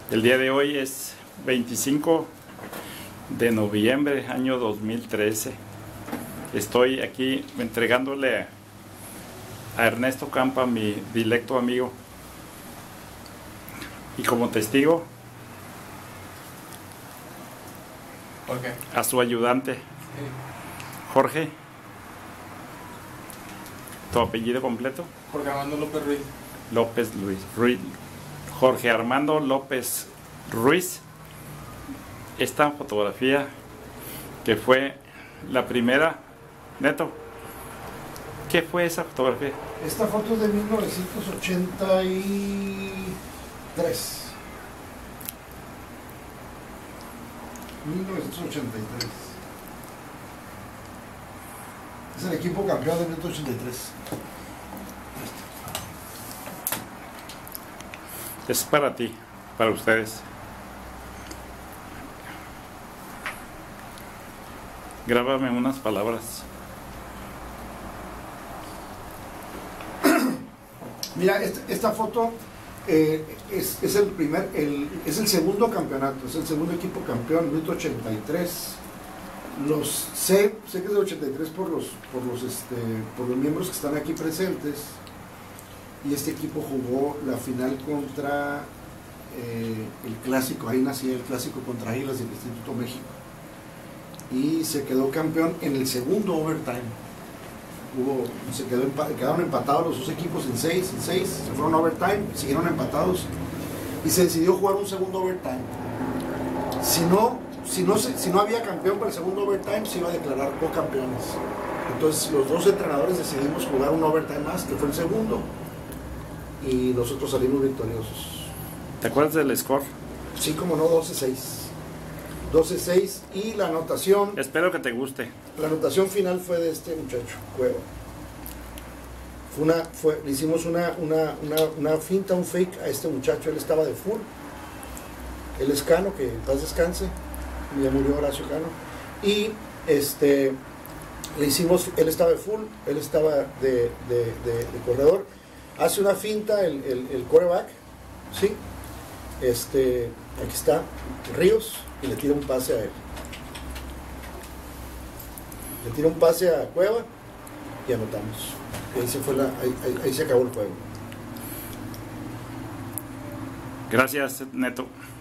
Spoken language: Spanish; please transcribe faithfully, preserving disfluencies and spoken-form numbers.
El día de hoy es veinticinco de noviembre, año dos mil trece. Estoy aquí entregándole a Ernesto Campa, mi directo amigo, y como testigo Okay. a su ayudante, Sí. Jorge. ¿Tu apellido completo? Jorge Armando López Ruiz. López Luis Ruiz. Jorge Armando López Ruiz. Esta fotografía que fue la primera, Neto, ¿qué fue esa fotografía? Esta foto es de mil novecientos ochenta y tres. mil novecientos ochenta y tres. Es el equipo campeón de mil novecientos ochenta y tres. Es para ti, para ustedes. Grábame unas palabras. Mira, esta, esta foto eh, es, es el primer, el, es el segundo campeonato, es el segundo equipo campeón, mil novecientos ochenta y tres. Los sé, sé que es de ochenta y tres por los, por los, este, por los miembros que están aquí presentes. Y este equipo jugó la final contra eh, el clásico, ahí nacía el clásico contra Águilas del Instituto México. Y se quedó campeón en el segundo overtime. Hubo, se quedó, quedaron empatados los dos equipos en seis, en seis, se fueron a overtime, siguieron empatados y se decidió jugar un segundo overtime. Si no, si no, se, si no había campeón para el segundo overtime, se iba a declarar co-campeones. Entonces los dos entrenadores decidimos jugar un overtime más, que fue el segundo, y nosotros salimos victoriosos. ¿Te acuerdas del score? Sí, como no, doce seis. doce seis y la anotación, Espero que te guste. la anotación final fue de este muchacho, Cueva. Fue una, fue, le hicimos una, una, una, una finta, un fake a este muchacho, él estaba de full. Él es Cano, que en paz descanse, ya murió Horacio Cano. Y este, le hicimos, él estaba de full, él estaba de, de, de, de corredor. Hace una finta el, el, el quarterback, ¿sí? Este, aquí está, Ríos, y le tira un pase a él. Le tira un pase a Cueva y anotamos. Y ahí se fue la, ahí, ahí, ahí se acabó el juego. Gracias, Neto.